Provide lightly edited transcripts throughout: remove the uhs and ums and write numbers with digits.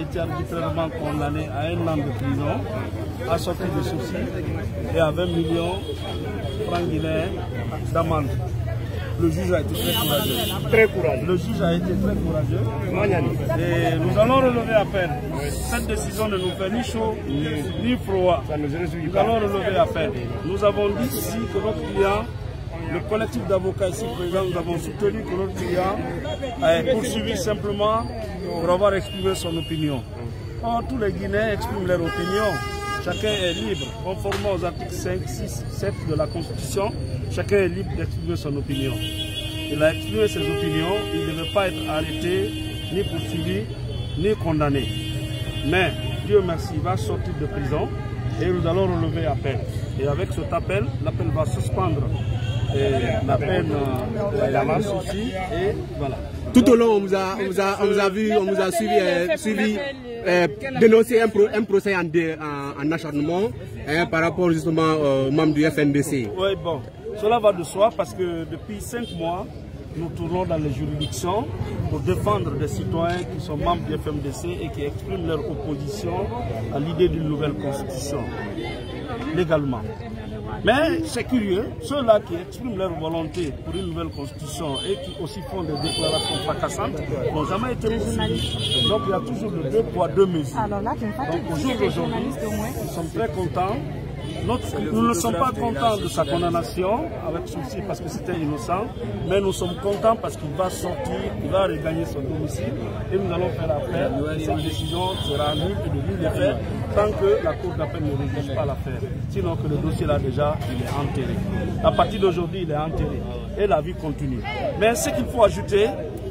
été arbitrairement condamné à 1 an de prison, assorti de sursis et à 20 millions de francs guinéens d'amende. Le juge a été très courageux. Très courageux. Le juge a été très courageux. Et nous allons relever appel. Cette décision ne nous fait ni chaud ni froid. Nous allons relever appel. Nous avons dit ici que notre client, le collectif d'avocats ici présent, nous avons soutenu que notre client a poursuivi simplement pour avoir exprimé son opinion. Or, tous les Guinéens expriment leur opinion. Chacun est libre, conformément aux articles 5, 6, 7 de la Constitution, chacun est libre d'exprimer son opinion. Il a exprimé ses opinions, il ne devait pas être arrêté, ni poursuivi, ni condamné. Mais, Dieu merci, il va sortir de prison et nous allons relever appel. Et avec cet appel, l'appel va suspendre la peine, la souci, et voilà. Tout au long, on vous a vu, on vous a suivi dénoncer un procès en acharnement par rapport justement aux membres du FNDC. Oui, bon, cela va de soi parce que depuis 5 mois, nous tournons dans les juridictions pour défendre des citoyens qui sont membres du FNDC et qui expriment leur opposition à l'idée d'une nouvelle constitution, légalement. Mais c'est curieux, ceux-là qui expriment leur volonté pour une nouvelle constitution et qui aussi font des déclarations fracassantes n'ont jamais été poursuivis. Donc il y a toujours le 2 poids 2 mesures. Donc au jour d'aujourd'hui, nous sommes très contents. Nous ne sommes pas contents de sa condamnation avec souci parce que c'était innocent, mais nous sommes contents parce qu'il va sortir, il va regagner son domicile et nous allons faire appel. Cette décision sera nulle et de nul effet tant que la Cour d'appel ne rédige pas l'affaire. Sinon que le dossier là déjà, il est enterré. À partir d'aujourd'hui, il est enterré et la vie continue. Mais ce qu'il faut ajouter,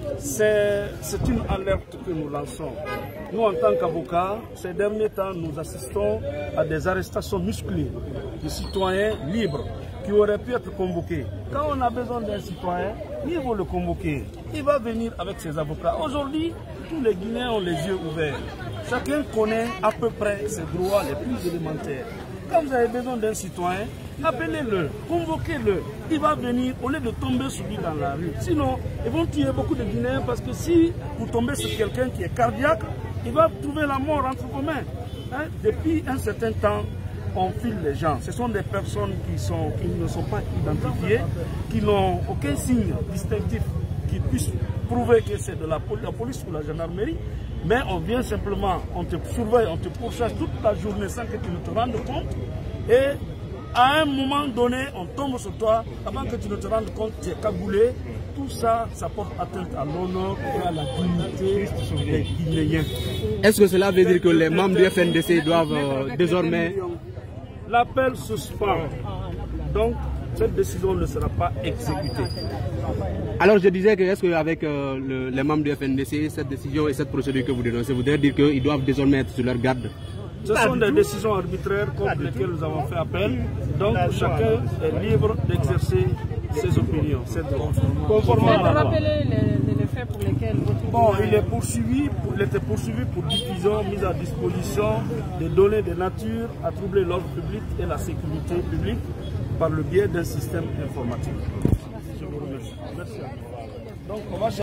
c'est une alerte que nous lançons. Nous, en tant qu'avocats, ces derniers temps, nous assistons à des arrestations musclées de citoyens libres qui auraient pu être convoqués. Quand on a besoin d'un citoyen, il faut le convoquer. Il va venir avec ses avocats. Aujourd'hui, tous les Guinéens ont les yeux ouverts. Chacun connaît à peu près ses droits les plus élémentaires. Quand vous avez besoin d'un citoyen, appelez-le, convoquez-le. Il va venir au lieu de tomber sur lui dans la rue. Sinon, ils vont tuer beaucoup de Guinéens parce que si vous tombez sur quelqu'un qui est cardiaque, il va trouver la mort entre vos mains. Hein? Depuis un certain temps, on file les gens. Ce sont des personnes qui ne sont pas identifiées, qui n'ont aucun signe distinctif qui puisse prouver que c'est de la police ou la gendarmerie. Mais on vient simplement, on te surveille, on te pourchasse toute la journée sans que tu ne te rendes compte. Et à un moment donné, on tombe sur toi, avant que tu ne te rendes compte, tu es cagoulé. Tout ça, ça porte atteinte à l'honneur et à la dignité des Guinéens. Est-ce que cela veut dire que les membres du FNDC doivent désormais... L'appel suspend. Donc, cette décision ne sera pas exécutée. Alors je disais que est-ce qu'avec les membres du FNDC, cette décision et cette procédure que vous dénoncez, vous devez dire qu'ils doivent désormais être sur leur garde? Ce sont des décisions arbitraires contre lesquelles nous avons fait appel. Donc chacun est libre d'exercer ses opinions. Conformément à la loi. Les faits pour lesquels il était poursuivi pour diffusion, mise à disposition des données de nature à troubler l'ordre public et la sécurité publique par le biais d'un système informatique. Je vous remercie. Merci. Donc, on va